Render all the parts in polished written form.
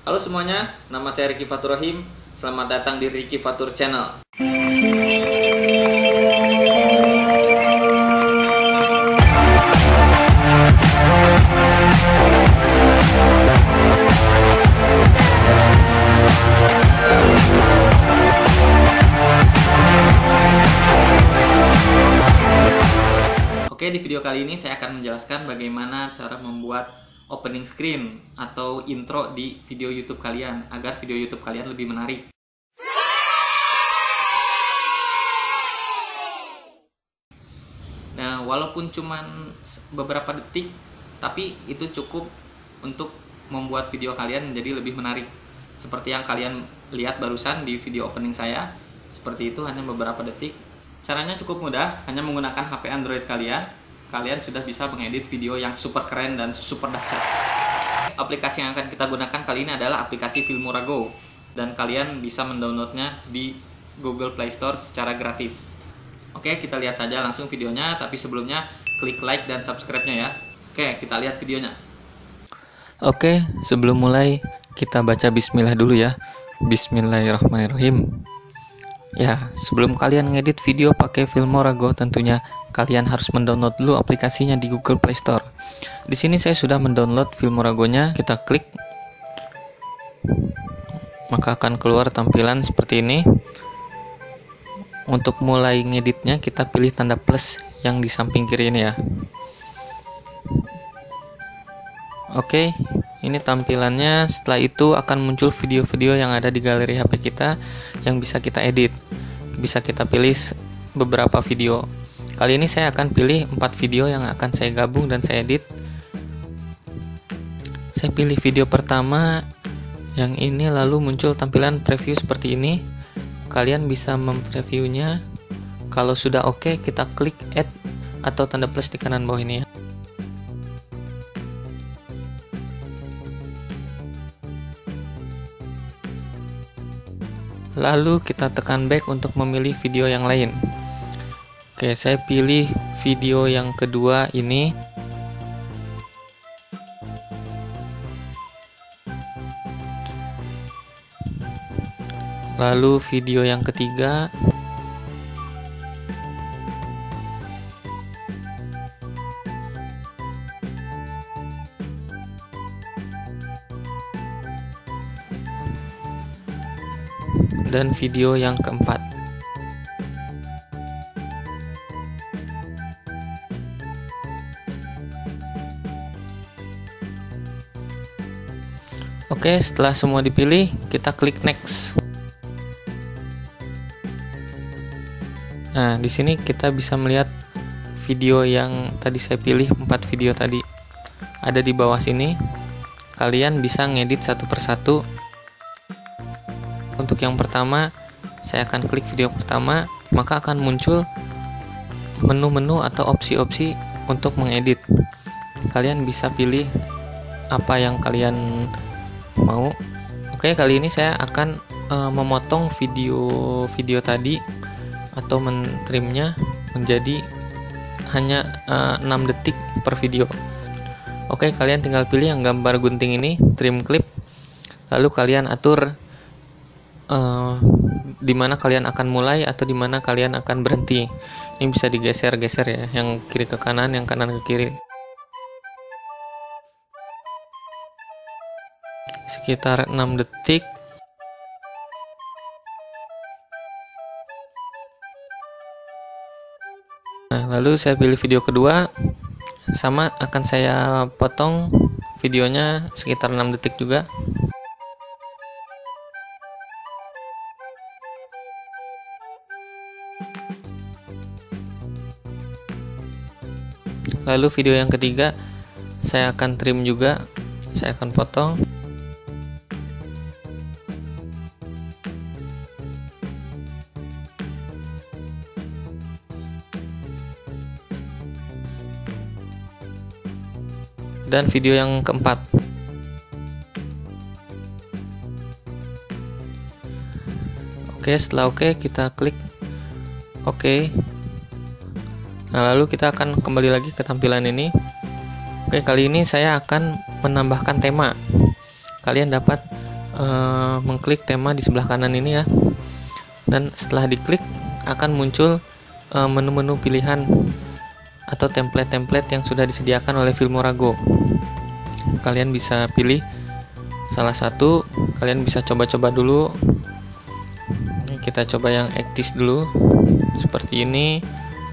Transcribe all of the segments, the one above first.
Halo semuanya, nama saya Ricky Fatur Rahim. Selamat datang di Ricky Fatur Channel. Oke, di video kali ini saya akan menjelaskan bagaimana cara membuat opening screen atau intro di video YouTube kalian agar video YouTube kalian lebih menarik. Nah, walaupun cuman beberapa detik, tapi itu cukup untuk membuat video kalian menjadi lebih menarik. Seperti yang kalian lihat barusan di video opening saya, seperti itu, hanya beberapa detik. Caranya cukup mudah, hanya menggunakan HP Android kalian sudah bisa mengedit video yang super keren dan super dahsyat. Aplikasi yang akan kita gunakan kali ini adalah aplikasi Filmora Go, dan kalian bisa mendownloadnya di Google Play Store secara gratis. Oke, kita lihat saja langsung videonya, tapi sebelumnya klik like dan subscribe-nya ya. Oke, kita lihat videonya. Oke, sebelum mulai kita baca bismillah dulu ya. Bismillahirrahmanirrahim. Ya, sebelum kalian ngedit video pakai Filmora Go, tentunya kalian harus mendownload dulu aplikasinya di Google Play Store. Di sini saya sudah mendownload Filmora Go-nya. Kita klik, maka akan keluar tampilan seperti ini. Untuk mulai ngeditnya, kita pilih tanda plus yang di samping kiri ini ya. Oke, ini tampilannya. Setelah itu akan muncul video-video yang ada di galeri HP kita yang bisa kita edit. Bisa kita pilih beberapa video. Kali ini saya akan pilih 4 video yang akan saya gabung dan saya edit. Saya pilih video pertama yang ini, lalu muncul tampilan preview seperti ini. Kalian bisa mempreviewnya. Kalau sudah oke, kita klik add atau tanda plus di kanan bawah ini ya. Lalu kita tekan back untuk memilih video yang lain. Oke, saya pilih video yang kedua ini. Lalu video yang ketiga. Dan video yang keempat. Oke, setelah semua dipilih, kita klik next. Nah, di sini kita bisa melihat video yang tadi saya pilih, 4 video tadi ada di bawah sini. Kalian bisa ngedit satu persatu. Untuk yang pertama, saya akan klik video pertama, maka akan muncul menu-menu atau opsi-opsi untuk mengedit. Kalian bisa pilih apa yang kalian mau. Oke, kali ini saya akan memotong video tadi atau mentrimnya menjadi hanya 6 detik per video. Oke, kalian tinggal pilih yang gambar gunting ini, trim clip. Lalu kalian atur di mana kalian akan mulai atau di mana kalian akan berhenti. Ini bisa digeser-geser ya, yang kiri ke kanan, yang kanan ke kiri. Sekitar 6 detik. Nah, lalu saya pilih video kedua. Sama, akan saya potong videonya sekitar 6 detik juga. Lalu video yang ketiga saya akan trim juga, saya akan potong. Dan video yang keempat. Oke, setelah oke, kita klik oke. Nah, lalu kita akan kembali lagi ke tampilan ini. Oke, kali ini saya akan menambahkan tema. Kalian dapat mengklik tema di sebelah kanan ini ya, dan setelah diklik akan muncul menu-menu pilihan atau template-template yang sudah disediakan oleh Filmorago. Kalian bisa pilih salah satu, kalian bisa coba-coba dulu. Kita coba yang Actis dulu, seperti ini.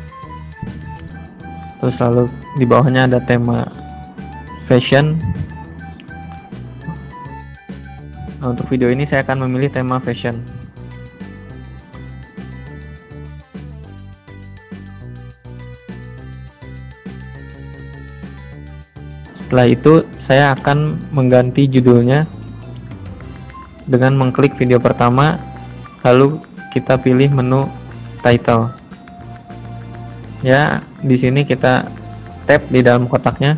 Terus lalu di bawahnya ada tema fashion. Nah, untuk video ini saya akan memilih tema fashion. Setelah itu saya akan mengganti judulnya dengan mengklik video pertama, lalu kita pilih menu title. Ya, di sini kita tap di dalam kotaknya.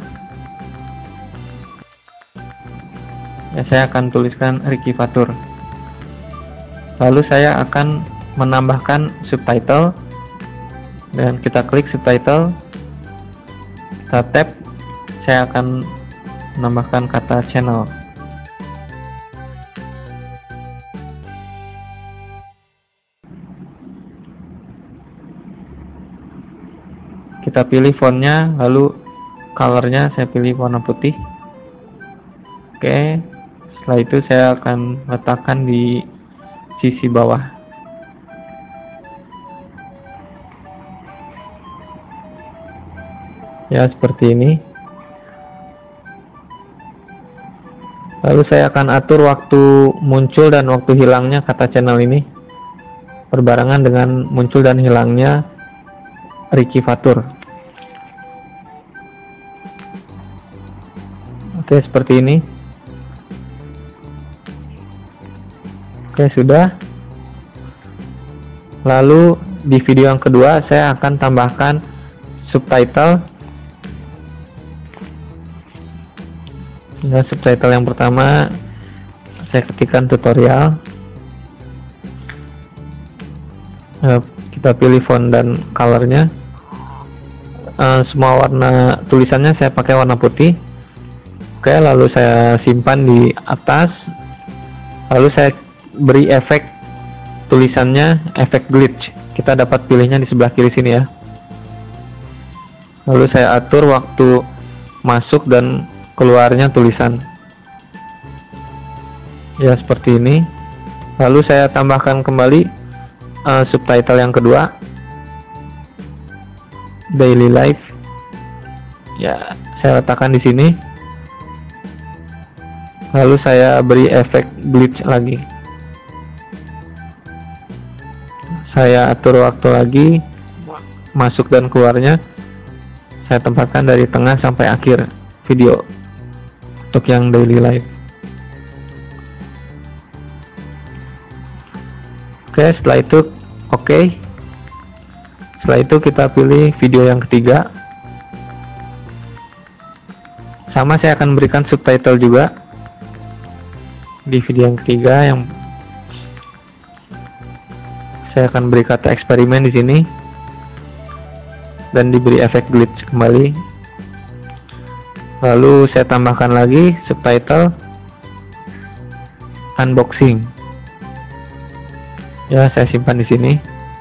Ya, saya akan tuliskan Ricky Fatur. Lalu saya akan menambahkan subtitle dan kita klik subtitle, kita tap, saya akan menambahkan kata channel. Kita pilih fontnya, lalu colornya saya pilih warna putih. Oke, setelah itu saya akan letakkan di sisi bawah. Ya, seperti ini. Lalu saya akan atur waktu muncul dan waktu hilangnya kata channel ini berbarengan dengan muncul dan hilangnya Ricky Fatur. Oke, seperti ini. Oke, sudah. Lalu di video yang kedua saya akan tambahkan subtitle. Ya, subtitle yang pertama saya ketikkan tutorial. Kita pilih font dan colornya. Semua warna tulisannya saya pakai warna putih. Oke, lalu saya simpan di atas. Lalu saya beri efek tulisannya, efek glitch. Kita dapat pilihnya di sebelah kiri sini ya. Lalu saya atur waktu masuk dan keluarnya tulisan. Ya, seperti ini. Lalu saya tambahkan kembali subtitle yang kedua, daily life. Ya, saya letakkan di sini. Lalu saya beri efek glitch lagi. Saya atur waktu lagi, masuk dan keluarnya saya tempatkan dari tengah sampai akhir video untuk yang daily life. Oke, setelah itu oke. Setelah itu kita pilih video yang ketiga. Sama, saya akan berikan subtitle juga di video yang ketiga. Yang saya akan beri kata eksperimen di sini dan diberi efek glitch kembali. Lalu saya tambahkan lagi subtitle unboxing. Ya, saya simpan di sini.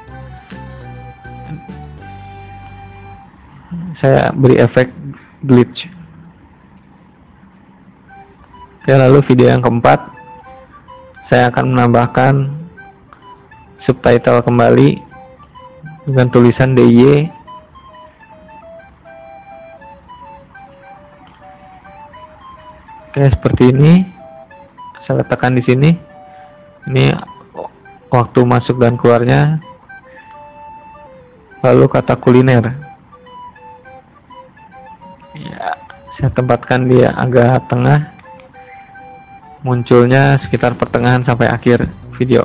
Saya beri efek glitch. Oke, lalu video yang keempat saya akan menambahkan subtitle kembali dengan tulisan DY. Oke, seperti ini. Saya letakkan di sini. Ini waktu masuk dan keluarnya. Lalu kata kuliner. Ya, saya tempatkan dia agak tengah. Munculnya sekitar pertengahan sampai akhir video.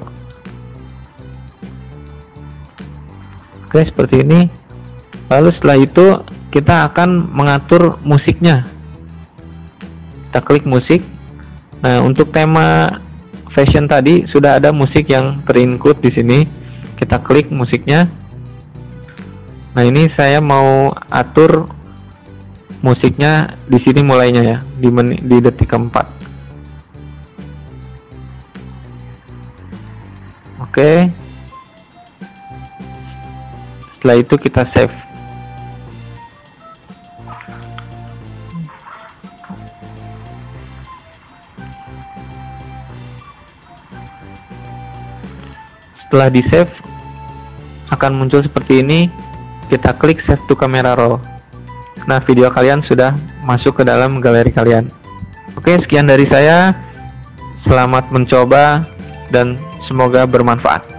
Oke, seperti ini. Lalu setelah itu kita akan mengatur musiknya. Kita klik musik. Nah, untuk tema fashion tadi sudah ada musik yang terinclude di sini. Kita klik musiknya. Nah, ini saya mau atur musiknya di sini mulainya ya, di detik keempat. Oke. Setelah itu kita save. Setelah di save akan muncul seperti ini. Kita klik save to camera roll. Nah, video kalian sudah masuk ke dalam galeri kalian. Oke, sekian dari saya. Selamat mencoba dan semoga bermanfaat.